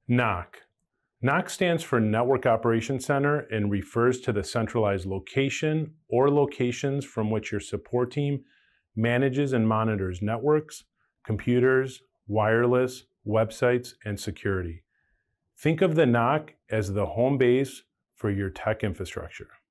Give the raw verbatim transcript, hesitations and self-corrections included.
N O C. N O C stands for Network Operations Center and refers to the centralized location or locations from which your support team manages and monitors networks, computers, wireless, websites, and security. Think of the N O C as the home base for your tech infrastructure.